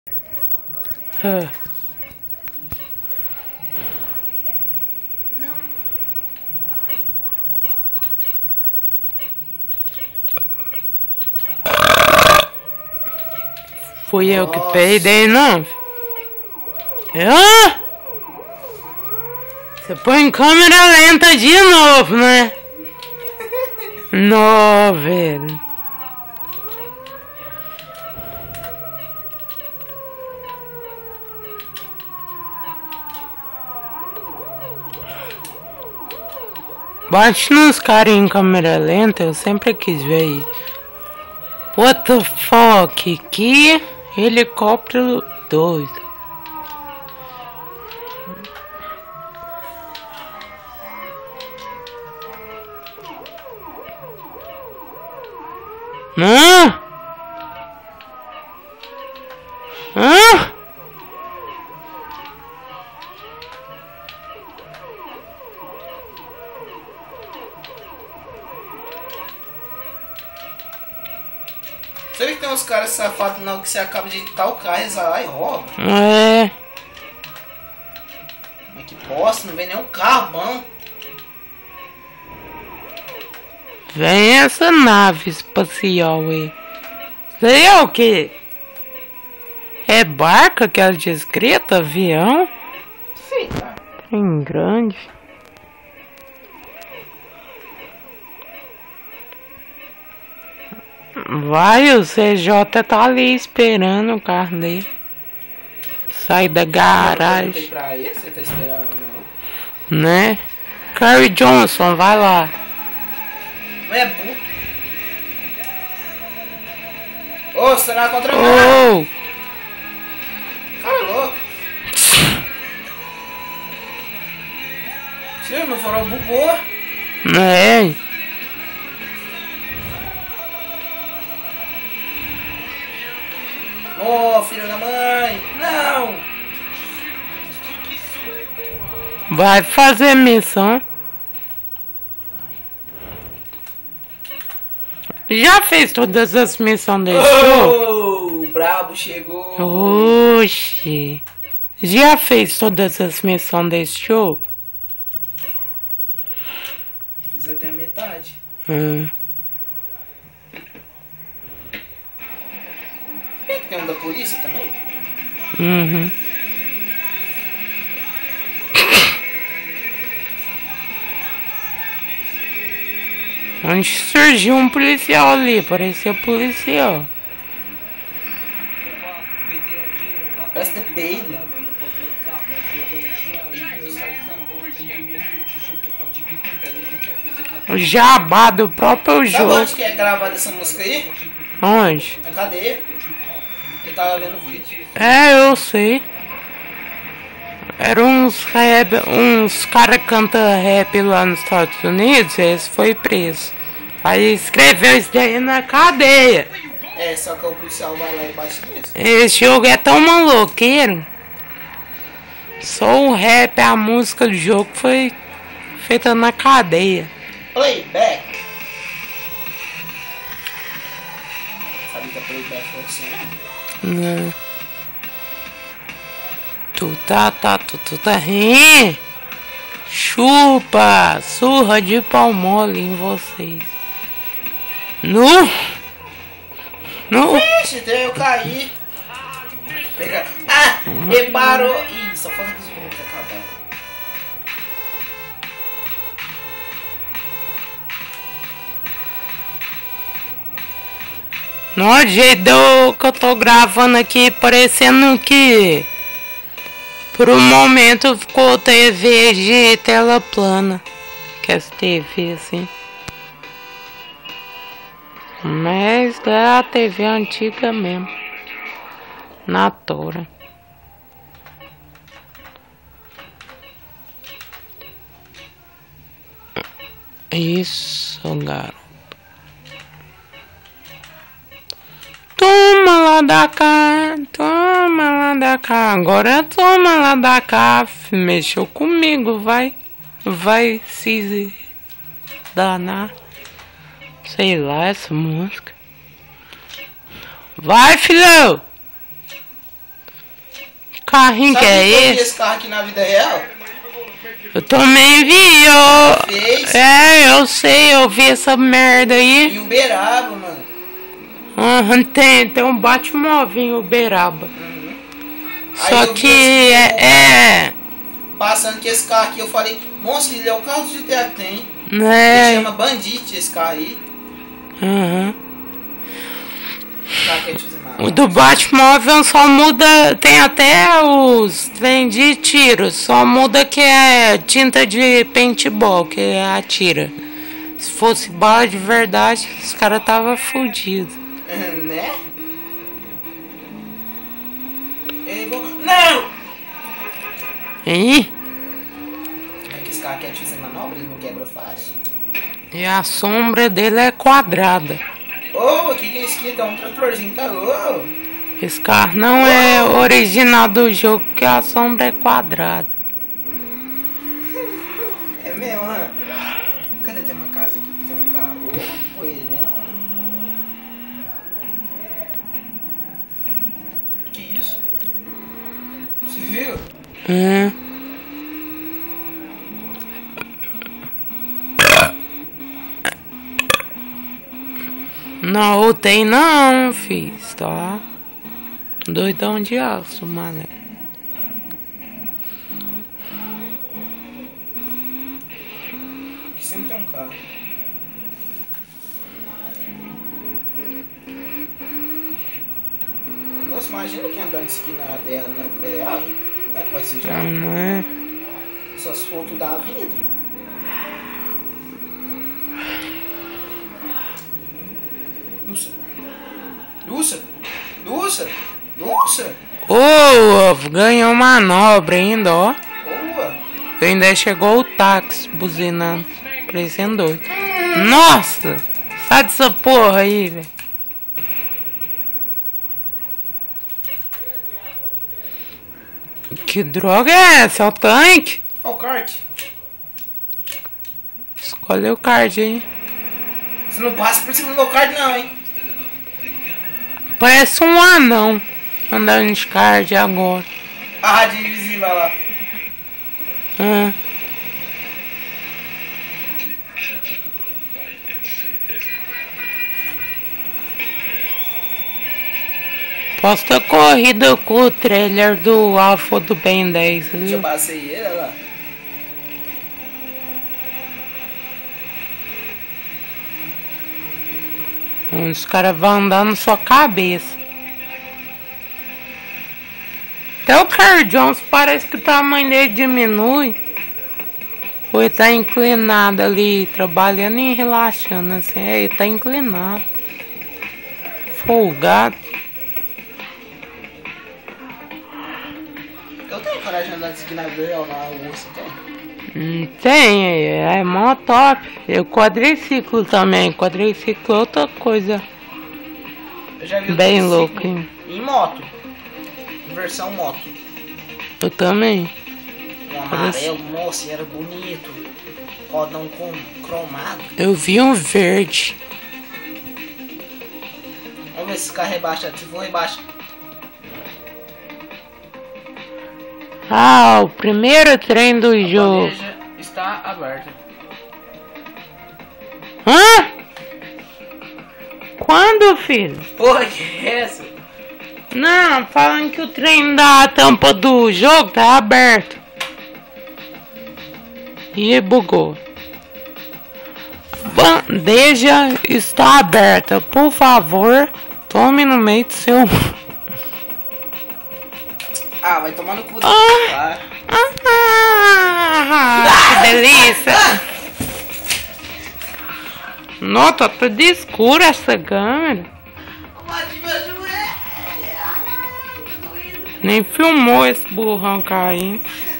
Fui eu que peidei, não? Você põe em câmera lenta de novo, né? Não, velho. Bate nos caras em câmera lenta, eu sempre quis ver isso. What the fuck? Que helicóptero doido. Você vê que tem uns caras safados não que você acaba de editar o carro, eles vão lá e rouba. É. Mas que bosta, não vem nenhum carro bom. Vem essa nave espacial aí. Isso aí é o quê? É barco, aquela descrita, avião? Sei lá. Em grande. Vai, o CJ tá ali esperando o carro dele. Sai da garagem. Não pra ele, você tá esperando não? Né? Carrie Johnson, vai lá. Mas é burro. Ô, você não é contra mim. Oh! Cara é louco. Tio, meu farol bugou. É. Ô, filho da mãe. Não. Vai fazer missão. Já fez todas as missões desse jogo? O brabo chegou. Oxi. Já fez todas as missões desse jogo? Fiz até a metade. Tem um da polícia também? Uhum. Onde surgiu um policial ali, parecia policial. Parece ter peido. O jabá do próprio Sabe jogo. onde que é gravada essa música aí? Onde? Na cadeia. Eu tava vendo o vídeo. É, eu sei. Eram uns rap, uns cara canta rap lá nos Estados Unidos, esse foi preso. Aí escreveu isso daí na cadeia. É, só que o policial vai lá e bate nisso. Esse jogo é tão maloqueiro. Só o rap, a música do jogo foi feita na cadeia. Playback. Sabe que a playback foi assim, né? Não. Tu tá rindo. Chupa, surra de pau mole em vocês. No. Vixe, eu caí. Pega. Ah, reparou. Ih, só falta que isso vai acabar. No jeito que eu tô gravando aqui, parecendo que por um momento ficou TV de tela plana. Que essa TV assim. Mas é a TV antiga mesmo. Na tora. Isso, garoto. Toma lá da cá, toma lá da cá. Agora toma lá da cá. Mexeu comigo, vai. Vai se danar. Sei lá, essa música. Vai, filhão! carrinho que é eu vi esse? esse carro aqui na vida real? Eu também vi, Fez. eu sei, eu vi essa merda aí. Em Uberaba, mano. Tem um Batmóvel em Uberaba. Aí Só eu vi que esse passando com esse carro aqui, eu falei, nossa, ele é o carro do GTA que tem. Ele chama Bandit esse carro aí. Esse carro que é O do Batmóvel só muda, tem até os trem de tiro, só muda que é tinta de paintball que atira. Se fosse bala de verdade, os caras tava fudido. Né? Não! Ih, É que esse carro quer te fazer manobra, ele não quebra fácil. e a sombra dele é quadrada. Ô, o que é isso aqui? Tá um tratorzinho, tá? Ô! Esse carro não é original do jogo, que a sombra é quadrada. É mesmo, né? Cadê? Tem uma casa aqui que tem um carro. Ô, foi ele, né? Que isso? Você viu? Não tem não, filho, tá? Doidão de aço, mano. Aqui sempre tem um carro. Nossa, imagina quem andando isso aqui na terra, na vida real, hein? Como é que vai ser já? Não é? Só se for tudo a vidro. Nossa! Ô, ganhou manobra ainda, ó. Boa! Ainda chegou o táxi buzinando, parecendo doido. Nossa! Sai dessa porra aí, velho. Que droga é essa? É o tanque? Ó o kart! Escolhe o card aí. Você não passa por cima do meu kart não, hein? Parece um anão andando de card agora. A rádio invisível lá. Posta corrida com o trailer do Alpha do Ben 10 ali. Eu passei ele, olha lá. Os caras vão andar na sua cabeça. Até o Carl Jones parece que o tamanho dele diminui. Ou ele tá inclinado ali, trabalhando e relaxando assim. É, ele tá inclinado. Folgado. Eu tenho coragem de andar de esquina real na ursa, tem? Tem, é mó top. Eu quadriciclo também. Quadriciclo é outra coisa. Eu já vi bem o louco, triciclo hein? Em moto. Versão moto. Eu também. Um amarelo, nossa, era bonito. Rodão com cromado. Eu vi um verde. Vamos ver se esse carro rebaixa. Se for rebaixa. Ah, o primeiro trem do jogo. A bandeja está aberta. Hã? Quando, filho? Porra, que é essa? Não, falando que o trem da tampa do jogo tá aberto. E bugou. Bandeja está aberta. Por favor, tome no meio do seu... Ah, vai tomar no cu. Que delícia. Nossa, tá tudo escuro essa câmera. Nem filmou esse burrão caindo.